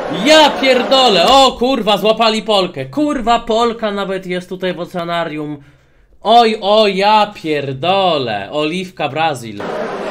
Ja pierdolę! O kurwa, złapali Polkę. Kurwa, Polka nawet jest tutaj w oceanarium. Oj, ja pierdolę. Oliwka Brazil.